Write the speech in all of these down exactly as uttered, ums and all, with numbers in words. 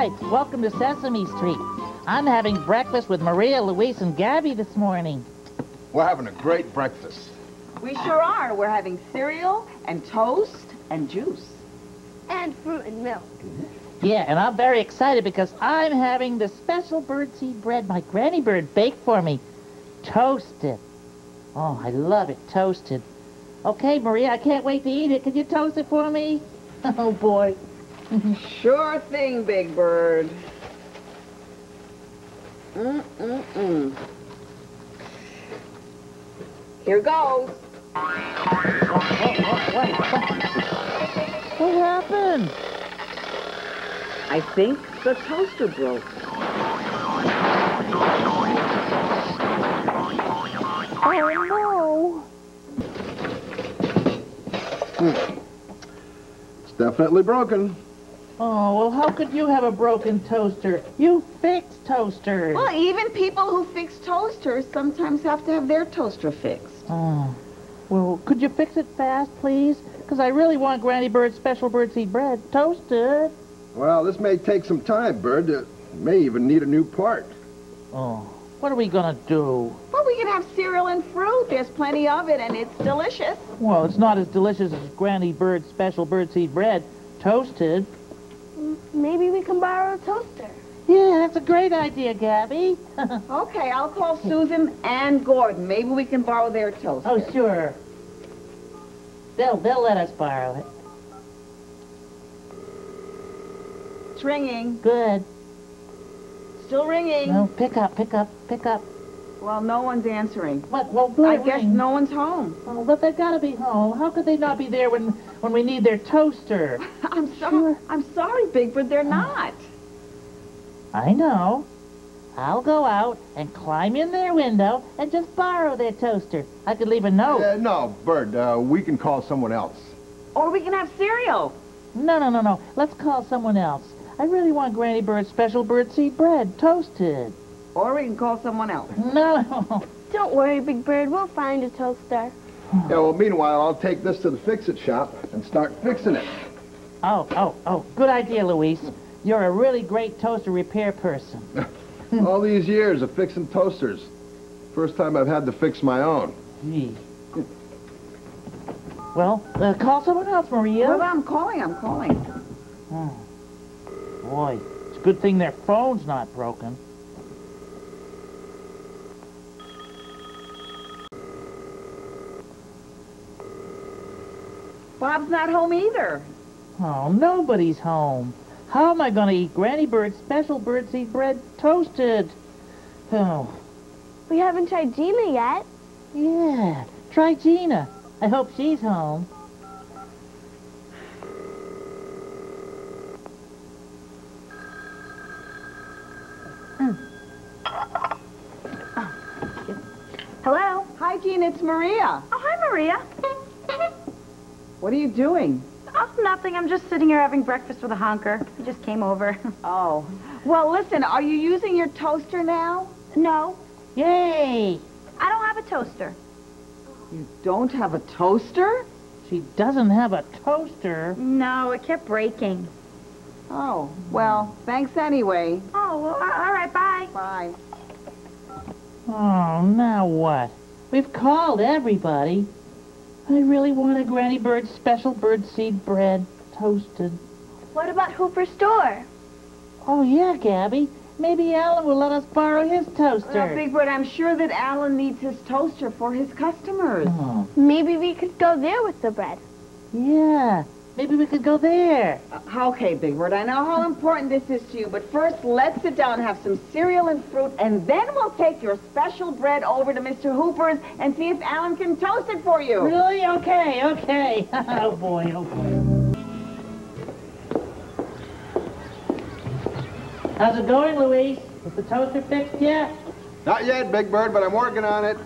right, welcome to Sesame Street. I'm having breakfast with Maria, Luis, and Gabby this morning. We're having a great breakfast. We sure are. We're having cereal and toast and juice. And fruit and milk. Yeah, and I'm very excited because I'm having the special birdseed bread my Granny Bird baked for me. Toasted. Oh, I love it, toasted. Okay, Maria, I can't wait to eat it. Can you toast it for me? Oh, boy. Sure thing, Big Bird. Mm-mm-mm. Here goes. What, what, what, what? What happened? I think the toaster broke. Oh, no. Hmm. It's definitely broken. Oh, well, how could you have a broken toaster? You fix toasters. Well, even people who fix toasters sometimes have to have their toaster fixed. Oh, well, could you fix it fast, please? Because I really want Granny Bird's special birdseed bread toasted. Well, this may take some time, Bird. It may even need a new part. Oh, what are we going to do? Well, we can have cereal and fruit. There's plenty of it, and it's delicious. Well, it's not as delicious as Granny Bird's special birdseed bread toasted. Maybe we can borrow a toaster. Yeah, that's a great idea, Gabby. Okay, I'll call Susan and Gordon. Maybe we can borrow their toaster. Oh, sure. They'll, they'll let us borrow it. It's ringing. Good. Still ringing. No, pick up, pick up, pick up. Well, no one's answering. What? Well, let I it guess ring. no one's home. Oh, but they've got to be home. How could they not be there when, when we need their toaster? I'm sorry. Sure. I'm sorry, Big Bird. They're not. I know. I'll go out and climb in their window and just borrow their toaster. I could leave a note. Uh, no, Bird, uh, we can call someone else. Or we can have cereal. No, no, no, no. Let's call someone else. I really want Granny Bird's special birdseed bread toasted. Or we can call someone else. No, no. Don't worry, Big Bird. We'll find a toaster. Yeah, well, meanwhile, I'll take this to the fix-it shop and start fixing it. Oh, oh, oh. Good idea, Luis. You're a really great toaster repair person. All these years of fixing toasters. First time I've had to fix my own. Gee. Well, uh, call someone else, Maria. Well, I'm calling. I'm calling. Oh. Boy, it's a good thing their phone's not broken. Bob's not home either. Oh, nobody's home. How am I going to eat Granny Bird's special birdseed bread toasted? Oh. We haven't tried Gina yet. Yeah, try Gina. I hope she's home. Hello? Hi, Jean. It's Maria. Oh, hi, Maria. What are you doing? Oh, nothing. I'm just sitting here having breakfast with a honker. He just came over. Oh. Well, listen, are you using your toaster now? No, Yay! I don't have a toaster. You don't have a toaster? She doesn't have a toaster. No, it kept breaking. Oh, well, thanks anyway. Oh, well, a- all right, bye. Bye. Oh, now what? We've called everybody. I really want a Granny Bird's special birdseed bread toasted. What about Hooper's store? Oh, yeah, Gabby. Maybe Alan will let us borrow his toaster. Well, Big Bird, I'm sure that Alan needs his toaster for his customers. Oh, Maybe we could go there with the bread. yeah. Maybe we could go there. Uh, okay, Big Bird, I know how important this is to you, but first, let's sit down and have some cereal and fruit, and then we'll take your special bread over to Mister Hooper's and see if Alan can toast it for you. Really? Okay, okay. Oh, boy, oh, boy. How's it going, Luis? Is the toaster fixed yet? Not yet, Big Bird, but I'm working on it.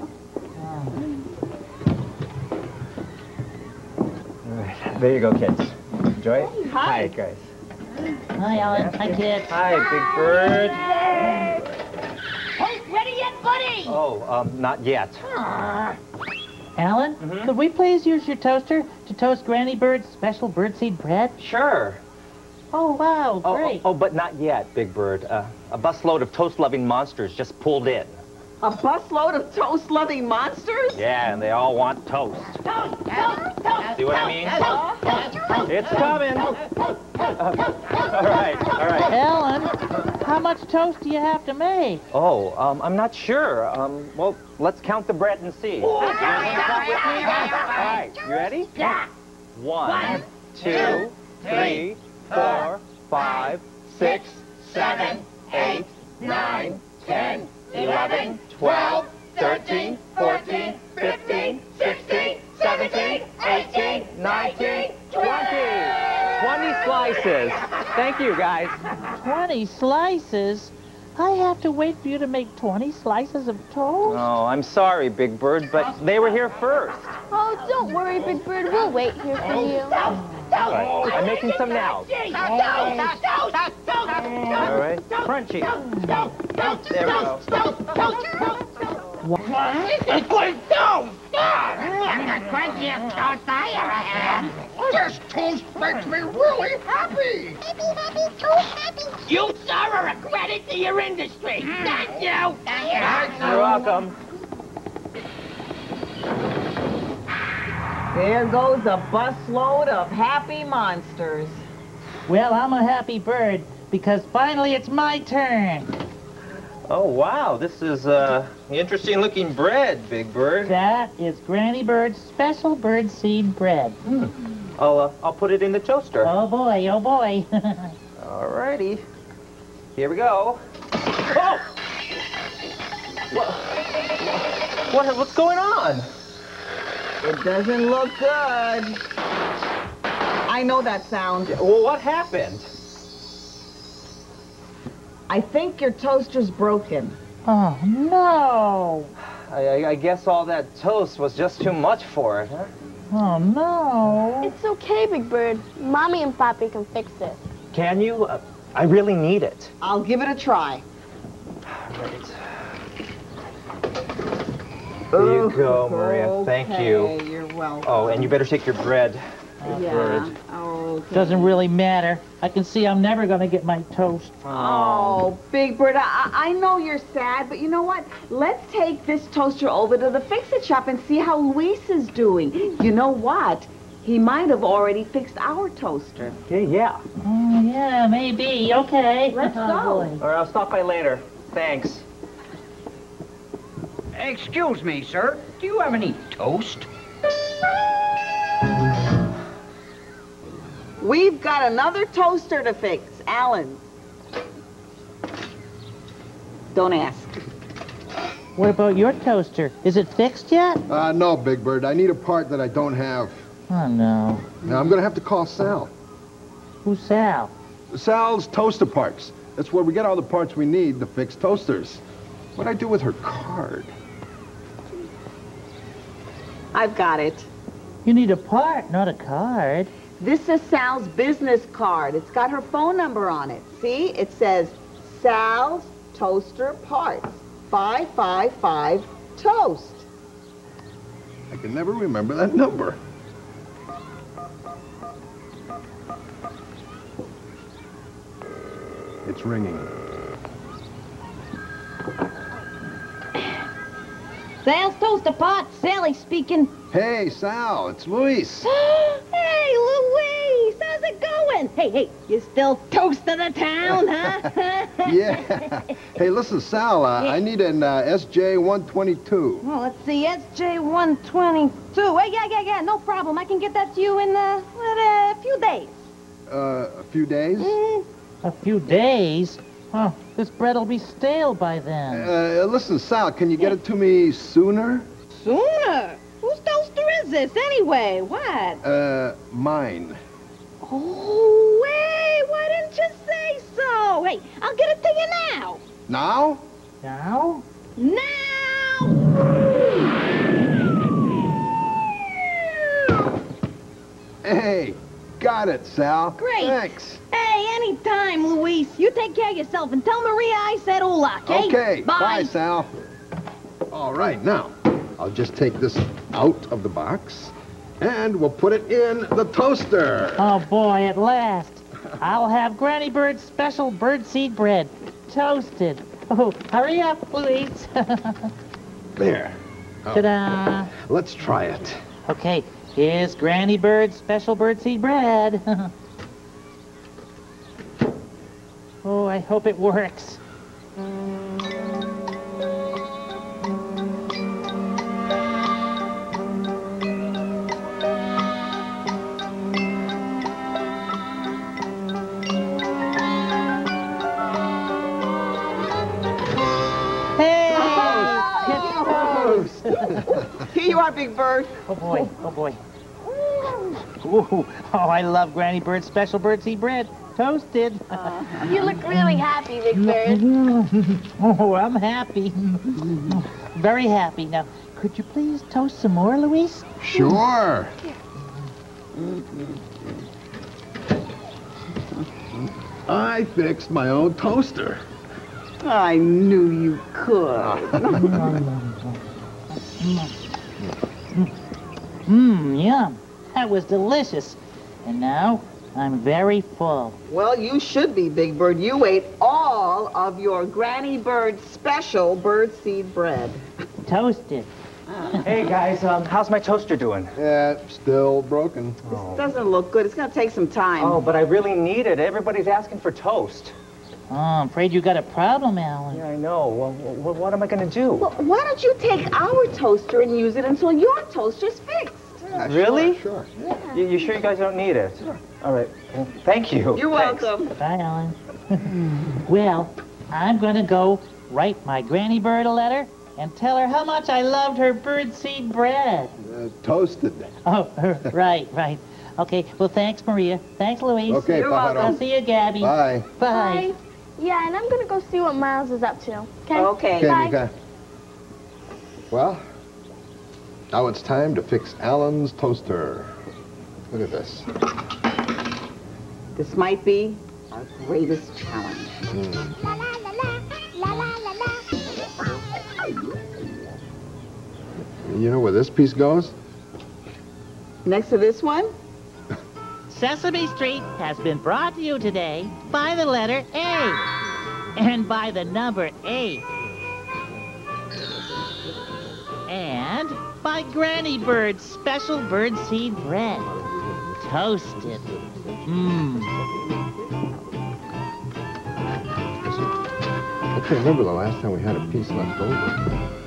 There you go, kids. Enjoy it? Hi. Hi, guys. Hi, Alan. Hi, kid. Hi, Big Bird. Hey, ready yet, buddy? Oh, um, not yet. Alan, Mhm. could we please use your toaster to toast Granny Bird's special birdseed bread? Sure. Oh, wow, Oh, great. oh, oh, but not yet, Big Bird. Uh, a busload of toast-loving monsters just pulled in. A busload of toast-loving monsters? Yeah, and they all want toast. Toast, toast, toast. See what I mean? It's coming. Uh, all right, all right. Ellen, how much toast do you have to make? Oh, um, I'm not sure. Um, well, let's count the bread and see. All right, you ready? Yeah. One, two, three, four, five, six, seven, eight, nine, ten, eleven, twelve, thirteen, fourteen, fifteen, sixteen, seventeen, eighteen, nineteen, twenty. twenty slices. Thank you, guys. twenty slices? I have to wait for you to make twenty slices of toast? Oh, I'm sorry, Big Bird, but they were here first. Oh, don't worry, Big Bird. We'll wait here for you. All right, I'm making some now. All right, crunchy. There we go. It's like toast! I'm the crunchiest toast I ever had. This toast makes me really happy. Happy, happy, toast, happy. You, sir, are a credit to your industry. Thank you. Thank you. You're welcome. There goes a busload of happy monsters. Well, I'm a happy bird because finally it's my turn. Oh, wow, this is uh, interesting-looking bread, Big Bird. That is Granny Bird's special birdseed bread. Hmm. I'll, uh, I'll put it in the toaster. Oh, boy, oh, boy. All righty. Here we go. Oh! What, what, what's going on? It doesn't look good. I know that sound. Well, what happened? I think your toaster's broken. Oh, no. I, I, I guess all that toast was just too much for it, huh? Oh, no. It's okay, Big Bird. Mommy and Papi can fix it. Can you? Uh, I really need it. I'll give it a try. Right. There you go, Maria. Thank you. Okay, you're welcome. Oh, and you better take your bread. Yeah. Bird. Okay. Doesn't really matter. I can see I'm never going to get my toast. Oh, Big Bird, I, I know you're sad, but you know what? Let's take this toaster over to the fix-it shop and see how Luis is doing. You know what? He might have already fixed our toaster. Okay, yeah. Oh, yeah, maybe. Okay. Let's Oh, go. boy. All right, I'll stop by later. Thanks. Excuse me, sir. Do you have any toast? We've got another toaster to fix, Alan. Don't ask. What about your toaster? Is it fixed yet? Uh, no, Big Bird. I need a part that I don't have. Oh, no. Now, I'm going to have to call Sal. Who's Sal? Sal's Toaster Parts. That's where we get all the parts we need to fix toasters. What'd I do with her card? I've got it. You need a part, not a card. This is Sal's business card. It's got her phone number on it. See? It says Sal's Toaster Parts. five five five Toast. I can never remember that number. It's ringing. Sal's Toaster Pot, Sally speaking. Hey, Sal, it's Luis. Hey, Louise, how's it going? Hey, hey, you still toast of the town, huh? Yeah. Hey, listen, Sal, uh, I need an uh, S J one twenty-two. Well, let's see, S J one twenty-two. Hey, yeah, yeah, yeah, no problem. I can get that to you in uh, what, a few days. Uh, a few days? Mm. A few days? Oh, this bread will be stale by then. Uh, listen, Sal, can you get it to me sooner? Sooner? Whose toaster is this, anyway? What? Uh, mine. Oh, hey, why didn't you say so? Hey, I'll get it to you now. Now? Now? Now! Hey, got it, Sal. Great. Thanks. Hey, anytime, Luis. You take care of yourself and tell Maria I said hola, okay? Okay, Bye. bye, Sal. All right, now, I'll just take this out of the box, and we'll put it in the toaster. Oh, boy, at last. I'll have Granny Bird's special birdseed bread, toasted. Oh, hurry up, Louise. There. Oh. Ta-da. Let's try it. Okay, here's Granny Bird's special birdseed bread. Oh, I hope it works. Hey! It's toast! Here you are, Big Bird. Oh boy, oh boy. Ooh, oh, I love Granny Bird's special birdseed bread. Toasted. You look really happy, Big Bird. Oh, I'm happy. Very happy. Now, could you please toast some more, Luis? Sure. I fixed my own toaster. I knew you could. Mmm, yum. That was delicious. And now, I'm very full. Well, you should be, Big Bird. You ate all of your Granny Bird's special birdseed bread. Toasted. Hey, guys, um, how's my toaster doing? Yeah, still broken. This doesn't look good. It's going to take some time. Oh, but I really need it. Everybody's asking for toast. Oh, I'm afraid you got a problem, Alan. Yeah, I know. Well, what, what am I going to do? Well, why don't you take our toaster and use it until your toaster's fixed? Yeah, Really? Sure, sure. Yeah. You, you sure you guys don't need it? Sure. All right. Well, thank you. You're Thanks. welcome. Bye, Alan. Well, I'm going to go write my Granny Bird a letter and tell her how much I loved her birdseed bread. Uh, toasted. Oh, right, right. Okay, well, thanks, Maria. Thanks, Louise. Okay, You're pajaro. I'll see you, Gabby. Bye. Bye. Yeah, and I'm gonna go see what Miles is up to. Okay? Okay. Okay, Bye. Mika. Well, now it's time to fix Alan's toaster. Look at this. This might be our greatest challenge. You know where this piece goes? Next to this one? Sesame Street has been brought to you today by the letter A and by the number eight. And by Granny Bird's special birdseed bread. Toasted. Mmm. I can't remember the last time we had a piece left over.